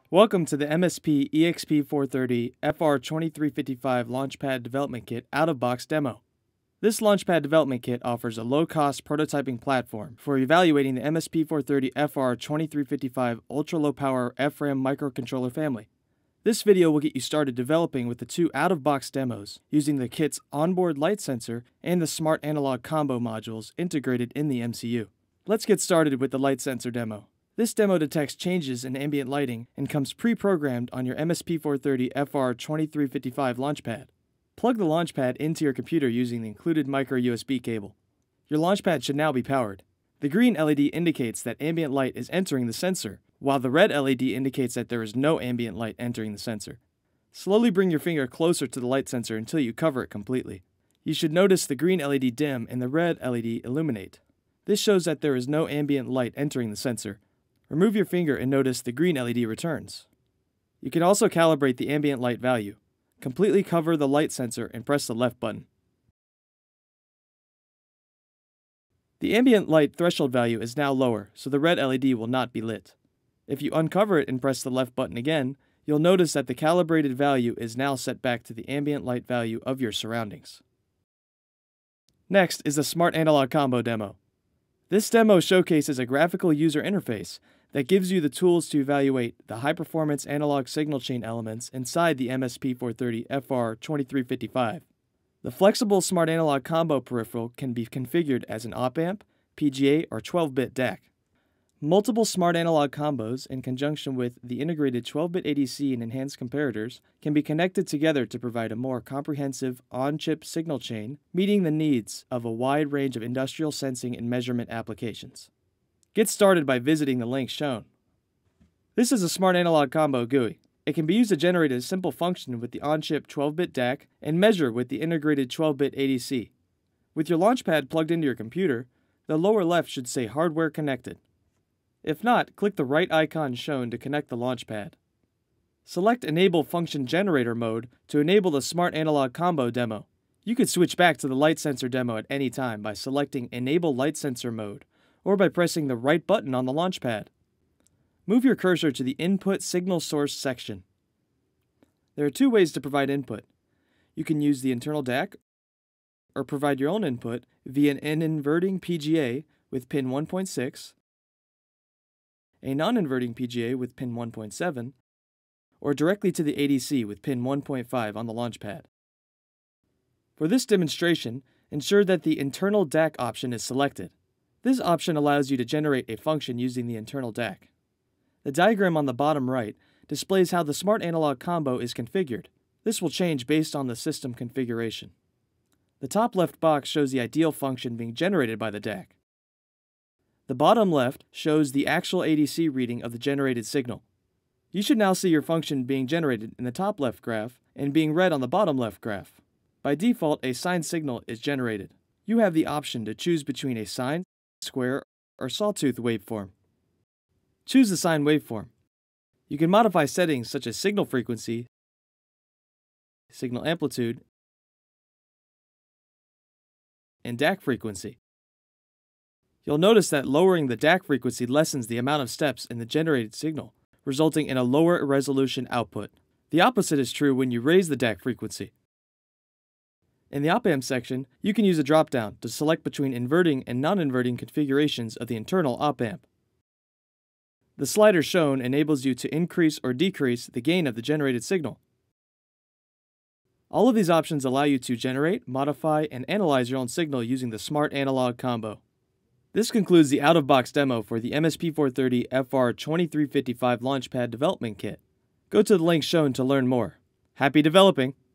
Welcome to the MSP-EXP430FR2355 LaunchPad Development Kit out-of-box demo. This LaunchPad development kit offers a low-cost prototyping platform for evaluating the MSP430FR2355 ultra-low-power FRAM microcontroller family. This video will get you started developing with the two out-of-box demos using the kit's onboard light sensor and the smart analog combo modules integrated in the MCU. Let's get started with the light sensor demo. This demo detects changes in ambient lighting and comes pre-programmed on your MSP430FR2355 LaunchPad. Plug the LaunchPad into your computer using the included micro USB cable. Your LaunchPad should now be powered. The green LED indicates that ambient light is entering the sensor, while the red LED indicates that there is no ambient light entering the sensor. Slowly bring your finger closer to the light sensor until you cover it completely. You should notice the green LED dim and the red LED illuminate. This shows that there is no ambient light entering the sensor. Remove your finger and notice the green LED returns. You can also calibrate the ambient light value. Completely cover the light sensor and press the left button. The ambient light threshold value is now lower, so the red LED will not be lit. If you uncover it and press the left button again, you'll notice that the calibrated value is now set back to the ambient light value of your surroundings. Next is the Smart Analog Combo demo. This demo showcases a graphical user interface that gives you the tools to evaluate the high-performance analog signal chain elements inside the MSP430FR2355. The flexible Smart Analog Combo peripheral can be configured as an op-amp, PGA, or 12-bit DAC. Multiple Smart Analog Combos, in conjunction with the integrated 12-bit ADC and enhanced comparators, can be connected together to provide a more comprehensive on-chip signal chain, meeting the needs of a wide range of industrial sensing and measurement applications. Get started by visiting the links shown. This is a Smart Analog Combo GUI. It can be used to generate a simple function with the on-chip 12-bit DAC and measure with the integrated 12-bit ADC. With your LaunchPad plugged into your computer, the lower left should say Hardware Connected. If not, click the right icon shown to connect the LaunchPad. Select Enable Function Generator mode to enable the Smart Analog Combo demo. You could switch back to the light sensor demo at any time by selecting Enable Light Sensor mode, or by pressing the right button on the LaunchPad. Move your cursor to the Input Signal Source section. There are two ways to provide input. You can use the internal DAC, or provide your own input via an inverting PGA with pin 1.6, a non-inverting PGA with pin 1.7, or directly to the ADC with pin 1.5 on the LaunchPad. For this demonstration, ensure that the internal DAC option is selected. This option allows you to generate a function using the internal DAC. The diagram on the bottom right displays how the Smart Analog Combo is configured. This will change based on the system configuration. The top left box shows the ideal function being generated by the DAC. The bottom left shows the actual ADC reading of the generated signal. You should now see your function being generated in the top left graph and being read on the bottom left graph. By default, a sine signal is generated. You have the option to choose between a sine, square, or sawtooth waveform. Choose the sine waveform. You can modify settings such as signal frequency, signal amplitude, and DAC frequency. You'll notice that lowering the DAC frequency lessens the amount of steps in the generated signal, resulting in a lower resolution output. The opposite is true when you raise the DAC frequency. In the op-amp section, you can use a drop-down to select between inverting and non-inverting configurations of the internal op-amp. The slider shown enables you to increase or decrease the gain of the generated signal. All of these options allow you to generate, modify, and analyze your own signal using the Smart Analog Combo. This concludes the out-of-box demo for the MSP430FR2355 LaunchPad Development Kit. Go to the link shown to learn more. Happy developing!